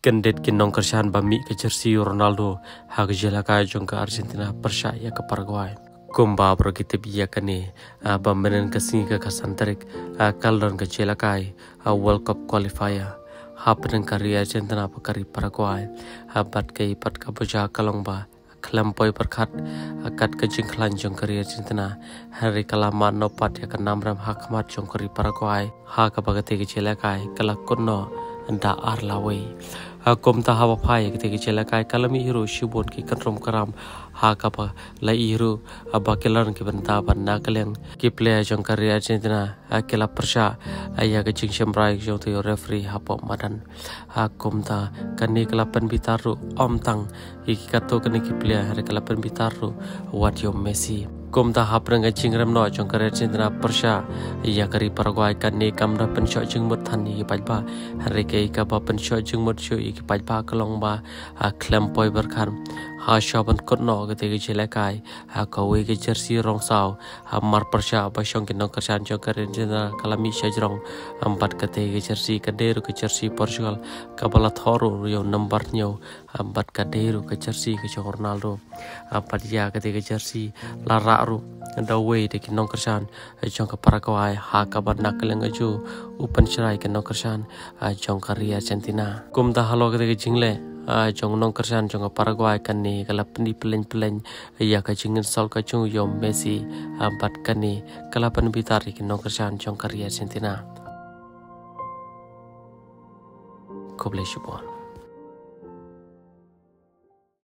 kyndit nongkyrshan bami ke jersey Ronaldo hak jinglehkai jong ke Argentina percaya ke Paraguay. Kumba berkita biya kani mynin ke sngi ke kasanterik kaldon ke jinglehkai World Cup qualifier. Hapeng kari Argentina pakari Paraguay. Bat ke ipat kabuja kalongba kelampoi perkat akat ke jingklan jong kari Argentina. Hari kalamat nopat ya ke namram hakmat jong kari Paraguay. Hak bagati ke jinglehkai kalakuno anda arlawe. Kom ta hawa pai ketika jinglehkai kalami hero shibon ki kanrom karam ha kapa la hero abakelan ki benta banda kaleng ki player jong kari Argentina akela persha aya ke jing shambrai jong tu referee hapo madan kom ta kani kelapan bitaru om tang ki kato kani ki player hari kelapan bitaru what yo Messi. Kom ta hapeng jing rem no jong kari Argentina persha aya kari Paraguay kani kamda penshot jing mut than ni pajba hari ke ka penshot jing mut shu ki pajba kalong ba klempoi berkan ha shaban kotno ketika jinglehkai kawe ke jersey rong sao mar persha ba shong ki nongkyrshan jong kari Argentina kalami shajrong ambat ketika jersey kaderu ke jersey Portugal kabala thoru yo number nyo ambat kaderu ke jersey ke Ronaldo ambat ya ketika jersey lara ru the way de ki nongkyrshan jong ke Paraguay ha kabar nakeleng ju upan shrai ke nongkyrshan jong kari Argentina. Kum ta halo ketika jingle jong nongkyrshan jong Paraguay kani kala pendi peleng ya ka jingin sol ka jong yo Messi bat kani kala pen bitar ki nongkyrshan jong kari Argentina. Koble shubon.